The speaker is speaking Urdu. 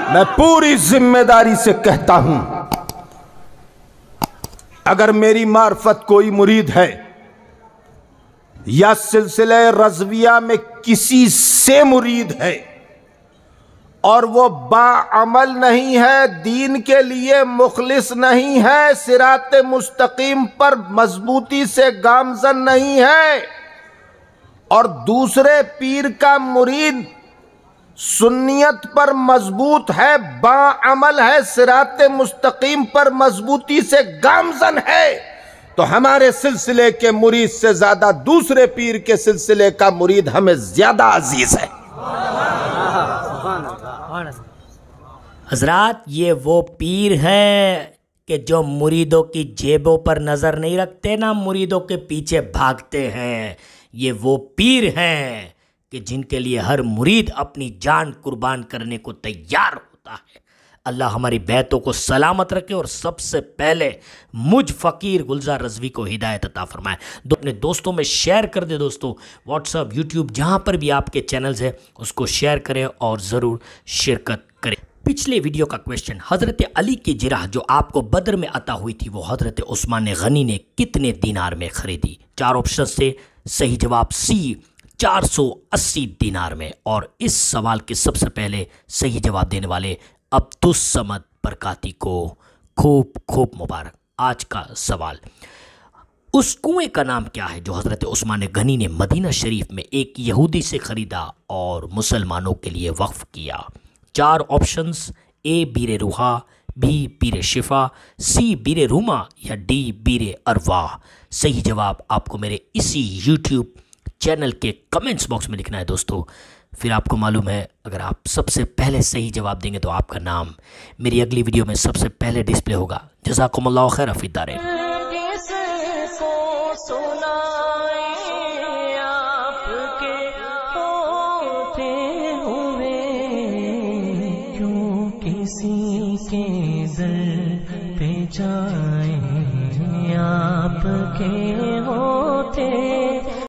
میں پوری ذمہ داری سے کہتا ہوں، اگر میری معرفت کوئی مرید ہے یا سلسلہ رضویہ میں کسی سے مرید ہے اور وہ باعمل نہیں ہے، دین کے لیے مخلص نہیں ہے، صراط مستقیم پر مضبوطی سے گامزن نہیں ہے، اور دوسرے پیر کا مرید سنیت پر مضبوط ہے، باعمل ہے، صراط مستقیم پر مضبوطی سے گامزن ہے، تو ہمارے سلسلے کے مرید سے زیادہ دوسرے پیر کے سلسلے کا مرید ہمیں زیادہ عزیز ہے۔ حضرات، یہ وہ پیر ہیں کہ جو مریدوں کی جیبوں پر نظر نہیں رکھتے، نہ مریدوں کے پیچھے بھاگتے ہیں۔ یہ وہ پیر ہیں کہ جن کے لیے ہر مرید اپنی جان قربان کرنے کو تیار ہوتا ہے۔ اللہ ہماری بیعتوں کو سلامت رکھے اور سب سے پہلے مجھ فقیر گلزار رضوی کو ہدایت عطا فرمائے۔ اپنے دوستوں میں شیئر کر دے دوستوں، واٹس ایپ، یوٹیوب، جہاں پر بھی آپ کے چینلز ہیں اس کو شیئر کریں اور ضرور شرکت کریں۔ پچھلے ویڈیو کا کویشچن، حضرت علی کی جرح جو آپ کو بدر میں عطا ہوئی تھی وہ حضرت عثمان غنی نے کتنے دینار میں خریدی؟ 4 آپشن سے صحیح جواب سی 480 دینار میں۔ اور اس سوال کے سب سے پہلے صحیح جواب دینے والے عبدالصمد برکاتی کو خوب خوب مبارک۔ آج کا سوال، اس کنویں کا نام کیا ہے جو حضرت عثمان غنی نے مدینہ شریف میں ایک یہودی سے خریدا اور مسلمانوں کے لیے وقف کیا؟ 4 آپشنز، اے بیر روحا، بی بیر شفا، سی بیر روما یا ڈی بیر ارواح۔ صحیح جواب آپ کو میرے اسی یوٹیوب چینل کے کمنٹس باکس میں لکھنا ہے دوستو۔ پھر آپ کو معلوم ہے اگر آپ سب سے پہلے صحیح جواب دیں گے تو آپ کا نام میری اگلی ویڈیو میں سب سے پہلے ڈسپلے ہوگا۔ جزاکم اللہ خیر فی الدارین۔ کسی کے در پہ جائیں آپ کے ہوتے